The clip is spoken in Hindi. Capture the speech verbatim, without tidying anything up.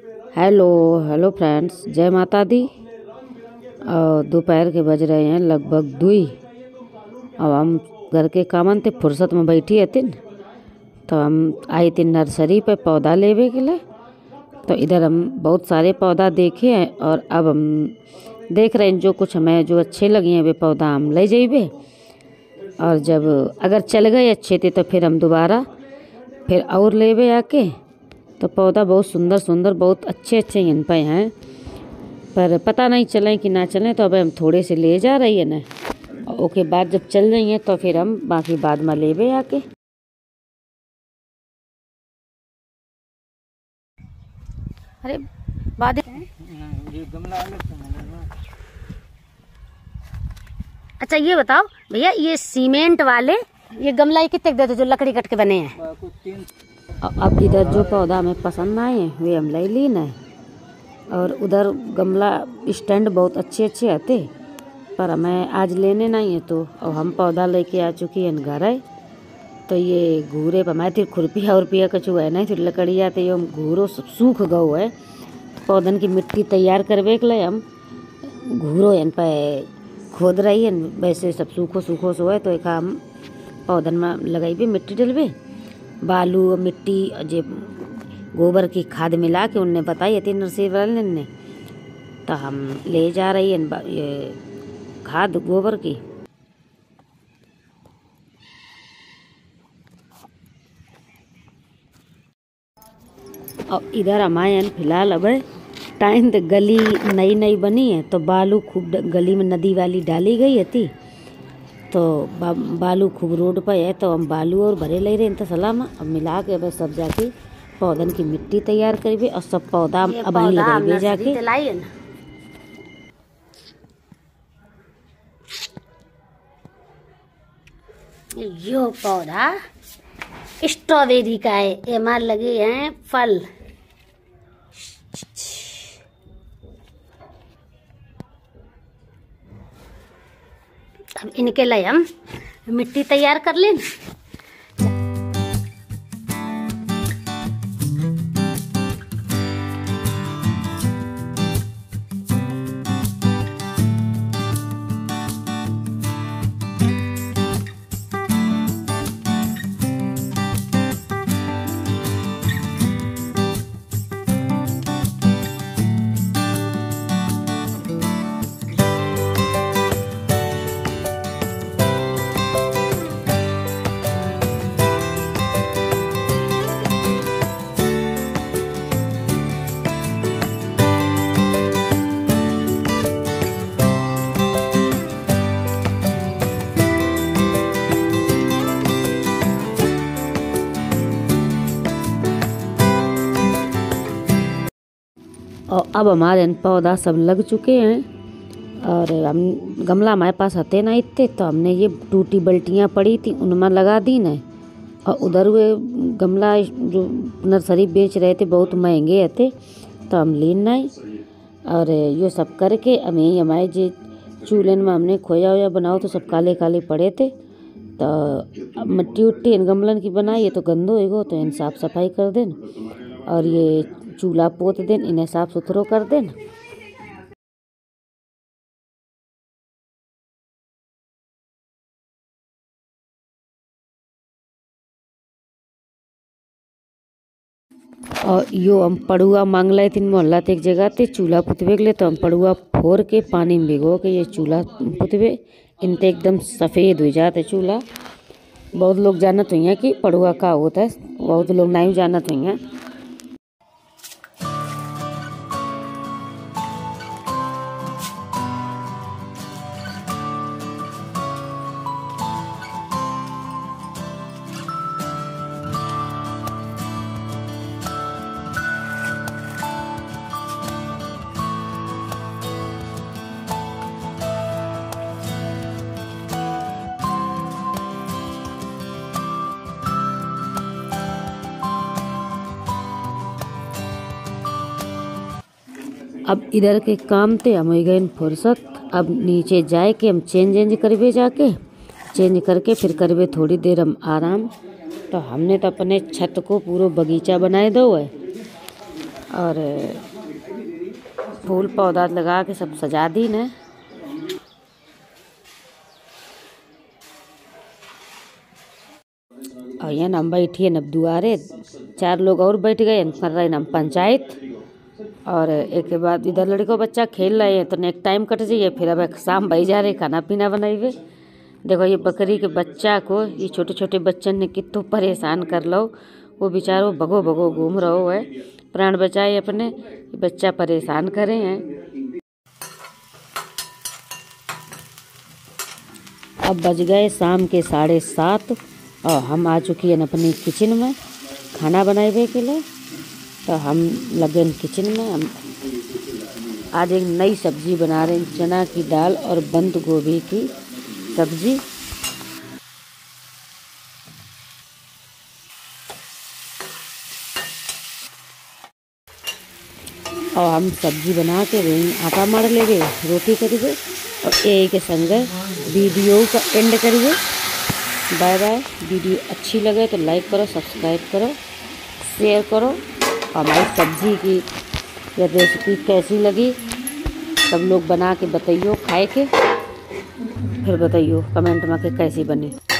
हेलो हेलो फ्रेंड्स, जय माता दी। और दोपहर के बज रहे हैं लगभग दुई। अब हम घर के कामन थे फुर्सत में बैठी है तीन, तो हम आई थी नर्सरी पे पौधा लेवे के लिए। तो इधर हम बहुत सारे पौधा देखे हैं और अब हम देख रहे हैं जो कुछ हमें जो अच्छे लगे हैं वे पौधा हम ले जाइए। और जब अगर चल गए अच्छे थे तो फिर हम दोबारा फिर और लेवे आके। तो पौधा बहुत सुंदर सुंदर बहुत अच्छे अच्छे इन पे हैं, पर पता नहीं चले कि ना चलें। तो अब हम थोड़े से ले जा रही है ना, ओके बाद जब चल रही हैं तो फिर हम बाकी बाद में लेवे आके। अरे बाद ये गमला अलग से। अच्छा ये बताओ भैया, ये सीमेंट वाले ये गमला ये कितने देते जो लकड़ी कट के बने हैं? अब इधर जो पौधा हमें पसंद आए हैं वे हम ले ली ना। और उधर गमला स्टैंड बहुत अच्छे अच्छे आते, पर हमें आज लेने नहीं है। तो और हम पौधा लेके आ चुकी हैं घर है। तो ये घूरे पर मैं फिर खुरपिया उर्पिया कचू है नहीं, फिर लकड़िया तो ये हम घूरो सूख गो है। तो पौधन की मिट्टी तैयार करवे के लिए हम घूरो इन पर खोद रही है। वैसे सब सूखो सूखो सो है, तो एक हम पौधन में लगाई भी मिट्टी डलवे बालू मिट्टी जे गोबर की खाद मिला के उनने बताई थी नर्सरी वाले ने। तो हम ले जा रही है ये खाद गोबर की। और इधर हमारे फिलहाल अब टाइम तो गली नई नई बनी है, तो बालू खूब गली में नदी वाली डाली गई थी। तो बा, बालू खूब रोड पर है, तो हम बालू और भरे ले रहे हैं। तो सलाम अब मिला के अब सब जाके पौधन की मिट्टी तैयार करिए और सब पौधा अब वहीं लगाइए जाके। यो पौधा स्ट्रॉबेरी का है, एमार लगे हैं फल। अब इनके लिए हम मिट्टी तैयार कर लें। और अब हमारे पौधा सब लग चुके हैं। और हम गमला हमारे पास आते नहीं थे, तो हमने ये टूटी बल्टियाँ पड़ी थी उनमें लगा दी न। और उधर वे गमला जो नर्सरी बेच रहे थे बहुत महंगे थे, तो हम लीन नहीं। और ये सब करके हमें हमारे जो चूल्हे में हमने खोया वोया बनाओ तो सब काले काले पड़े थे। तो अब मिट्टी उट्टी इन गमलन की बनाई है तो गंदो एगो, तो इन साफ सफाई कर देन और ये चूल्हा पोत देन, इन्हें साफ सुथरो कर देन। और यो हम पड़ुआ मांग लाए थे मोहल्ला एक जगह थे चूल्हा पुतवे के लिए। तो हम पड़ुआ फोड़ के पानी में भिगो के ये चूल्हा पुतवे, इनते एकदम सफ़ेद हो जाते चूल्हा। बहुत लोग जानत हुई हैं कि पड़ुआ का होता है, बहुत लोग नहीं जानत हुई हैं। अब इधर के काम थे हम हो गए फुर्सत। अब नीचे जाए के हम चेंज चेंज करवे जाके चेंज करके फिर करवे थोड़ी देर हम आराम। तो हमने तो अपने छत को पूरा बगीचा बनाए दो है। और फूल पौधा लगा के सब सजा दी ने। और यहाँ हम बैठिए न दुआरे, चार लोग और बैठ गए, कर रहे हम पंचायत। और एक के बाद इधर लड़को बच्चा खेल रहे हैं, तो नेक्स्ट टाइम कट जाइए, फिर अब शाम बज जा रहे खाना पीना बनाइए। देखो ये बकरी के बच्चा को, ये छोटे छोटे बच्चन ने कितो परेशान कर लो, वो बेचारो भगो भगो घूम रहो है, प्राण बचाए अपने, बच्चा परेशान करे हैं। अब बज गए शाम के साढ़े सात और हम आ चुकी हैं अपनी किचन में खाना बनाने के लिए। तो हम लगे किचन में, हम आज एक नई सब्जी बना रहे हैं, चना की दाल और बंद गोभी की सब्जी। और हम सब्जी बना के आटा मार लेंगे, रोटी करेंगे और एक के संग वीडियो का एंड करिए। Bye bye. वीडियो अच्छी लगे तो लाइक करो, सब्सक्राइब करो, शेयर करो। हमारी सब्जी की या रेसिपी कैसी लगी सब लोग बना के बताइयो, खाए के फिर बताइयो कमेंट में कि कैसी बनी।